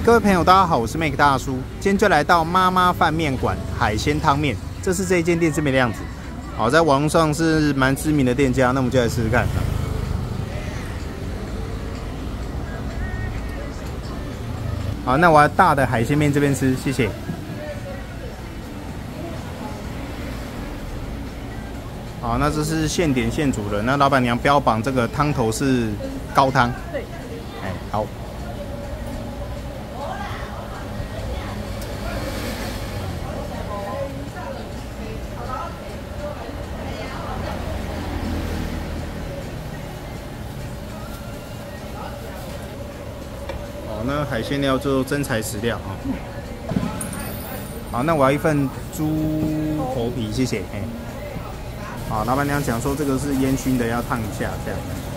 各位朋友，大家好，我是 Make 大叔，今天就来到妈妈饭面馆海鲜汤面，这是这一间店这边的样子。好，在网络上是蛮知名的店家，那我们就来试试看。好，那我要大的海鲜面这边吃，谢谢。好，那这是现点现煮的，那老板娘标榜这个汤头是高汤。对。哎，好。那海鲜料就真材实料啊。好，那我要一份猪头皮，谢谢。好，老板娘讲说这个是烟熏的，要烫一下这样。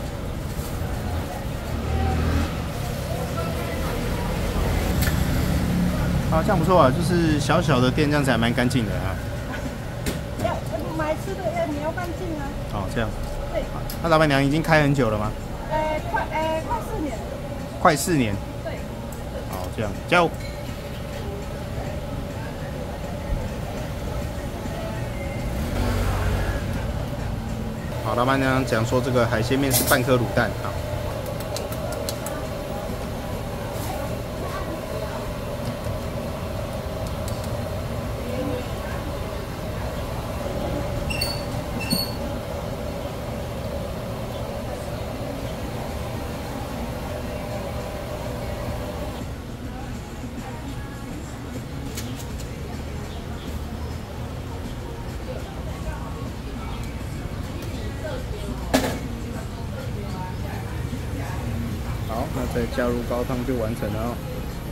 好，这样不错啊，就是小小的店，这样子还蛮干净的啊。 要买吃的你要干净啊。 哦，这样。 对。 那老板娘已经开很久了吗？ 快4年。 快4年。好，这样加油。好，老板娘讲说这个海鲜面是半颗卤蛋啊。好，那再加入高汤就完成了哦。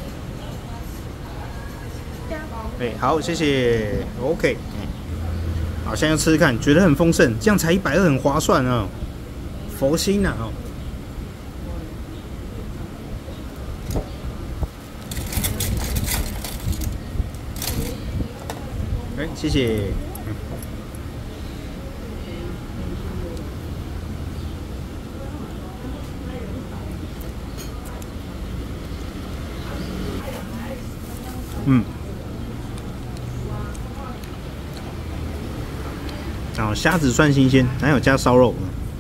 哎，好，谢谢。OK， 好，现在吃吃看，觉得很丰盛，这样才120，很划算啊，佛心呐哦。哎，谢谢。然后虾子算新鲜，还有加烧肉。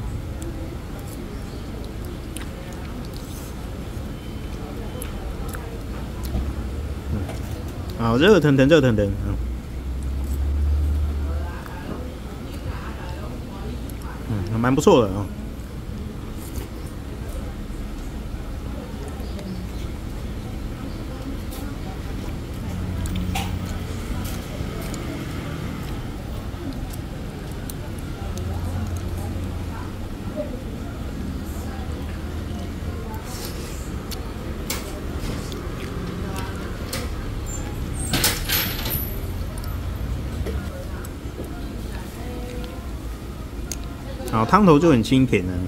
好，热腾腾，热腾腾，还蛮不错的啊。好，汤头就很清甜了。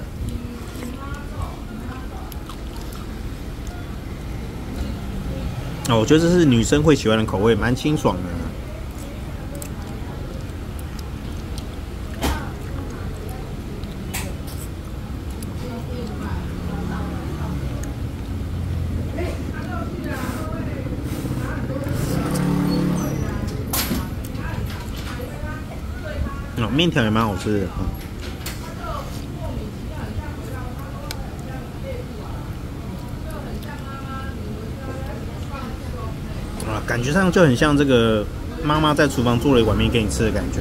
哦，我觉得这是女生会喜欢的口味，蛮清爽的。哦，面条也蛮好吃的。感觉上就很像这个妈妈在厨房做了一碗面给你吃的感觉。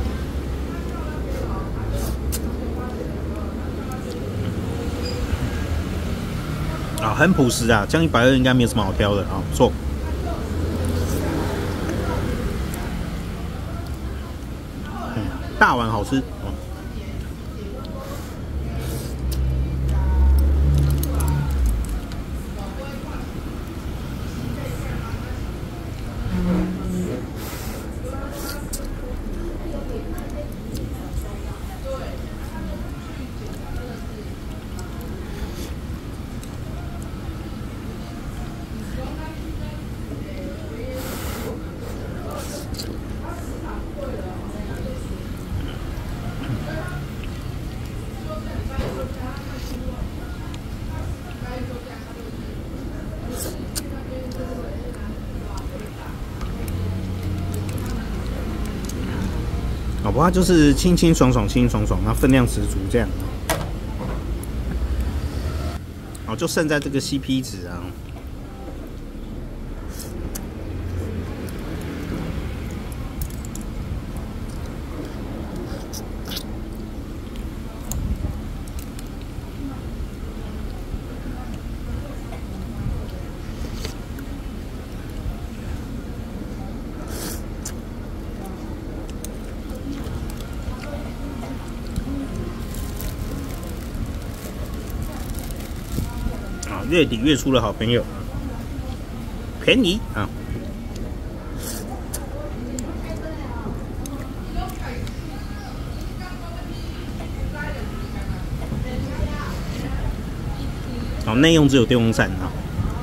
啊，很朴实啊，这样120应该没有什么好挑的啊，不错。大碗好吃。 不过它就是清清爽爽，清清爽爽，那分量十足这样。哦，就剩在这个 CP 值啊。月底月初的好朋友，便宜啊！好，内用只有电风扇啊。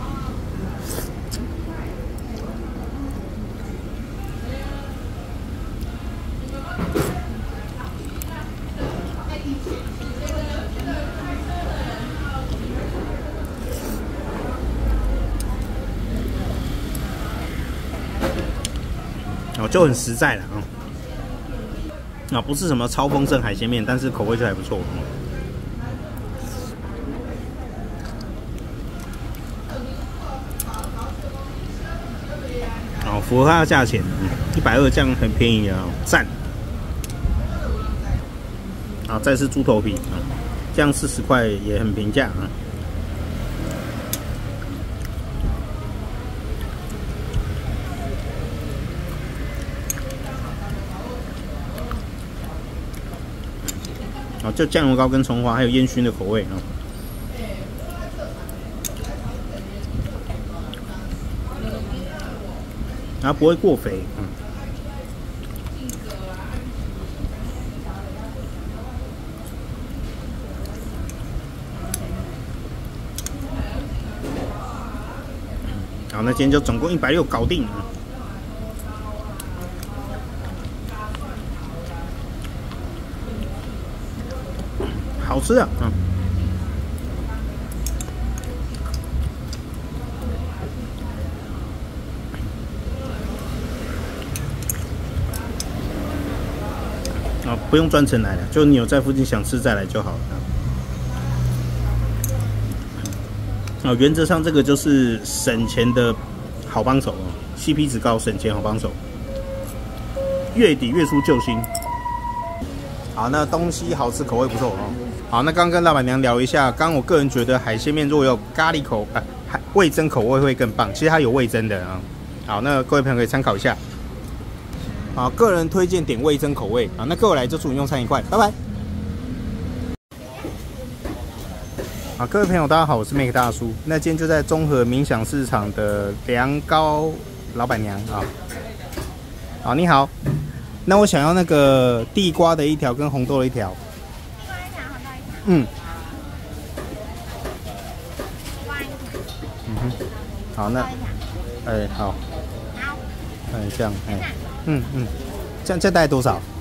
哦，就很实在了啊！不是什么超丰盛海鲜面，但是口味就还不错。哦，符合它的价钱，120这样很便宜啊，赞！啊，再是猪头皮啊，这样40块也很平价啊。就酱油膏跟葱花，还有烟熏的口味啊。然后不会过肥，好，那今天就总共160搞定。好吃的，不用专程来了，就你有在附近想吃再来就好了。原则上这个就是省钱的好帮手，CP 值高，省钱好帮手，月底月初救星。好，那东西好吃，口味不错好，那刚跟老板娘聊一下，刚我个人觉得海鲜面如果有咖喱味噌口味会更棒，其实它有味噌的啊。好，那各位朋友可以参考一下。好，个人推荐点味噌口味啊。那各位来就祝你用餐愉快，拜拜。好，各位朋友大家好，我是 Make 大叔。那今天就在中和冥想市场的凉糕老板娘啊。好，你好。那我想要那个地瓜的1条跟红豆的1条。 地瓜1条，红豆1条。 嗯。 地瓜1条。 好，那，好。 好。 这样，这样大概多少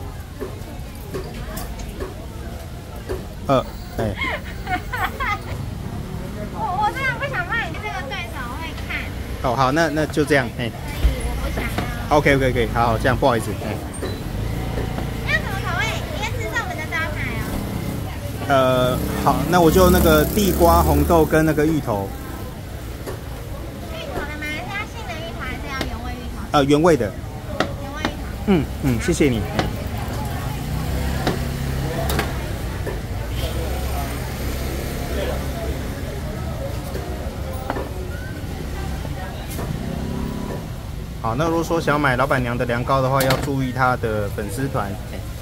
？2， 我真的不想帮你这个对手会看。 哦，好，那就这样， 我不想要。 OK，好，这样不好意思， 要什么口味？椰子是我们的招牌哦。 好，那我就那个地瓜、红豆跟那个芋头。 芋头的吗？是要杏仁芋头还是要原味芋头？ 原味的。 原味芋头。 谢谢你。好，那如果说想要买老板娘的凉糕的话，要注意她的粉丝团。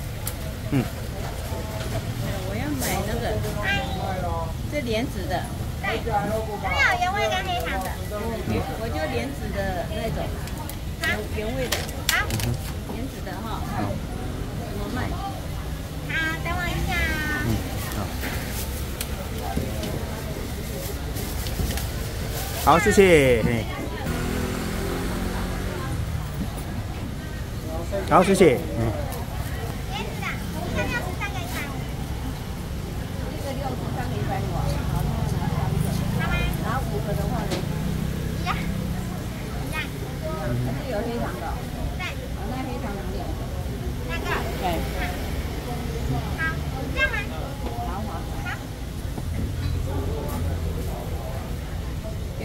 我要买那个，这莲子的。 对，这边有原味跟黑糖的。 我就莲子的那种，原味的。 好。 莲子的哈。怎么卖？ 好，等我一下。 好，谢谢。好，谢谢。 椰子的，看63跟130。 一个63个150。好，那拿3个。好吗？拿5个的话呢？ 一样。 是有黑糖的。 对。 那黑糖拿2个。 那个。 对。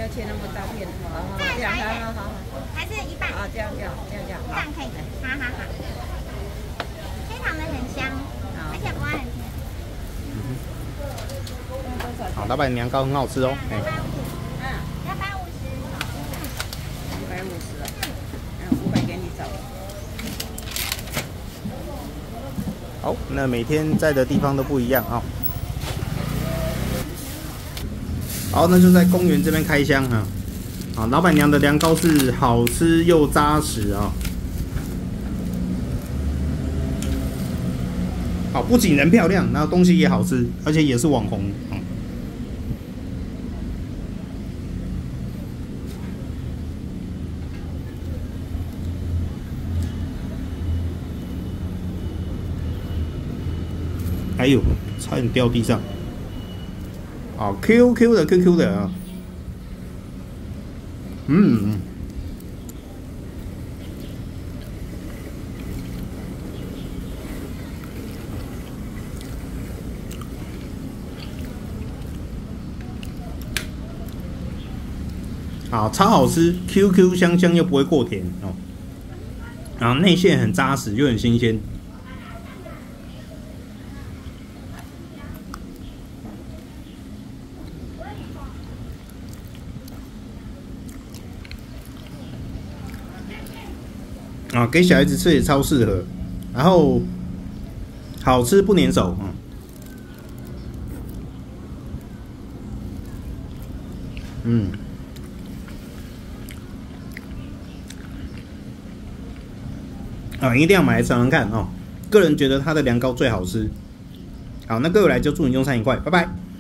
要切那么大片，好，这样，好， 还是一半？ 啊，这样， 这样可以，好。非常的很香，而且不会很甜。 好，老板娘糕很好吃哦。哎。 150啊，500给你找。 好，那每天在的地方都不一样啊。好，那就在公园这边开箱啊。好，老板娘的凉糕是好吃又扎实啊。好，不仅人漂亮，然后东西也好吃，而且也是网红。哎呦，差点掉地上。好 ，QQ 的啊。好，超好吃 ，QQ 香香又不会过甜哦。然后内馅很扎实又很新鲜。啊，给小孩子吃也超适合，然后好吃不粘手，一定要买来尝尝看哦。个人觉得它的凉糕最好吃。好，那各位来就祝你用餐愉快，拜拜。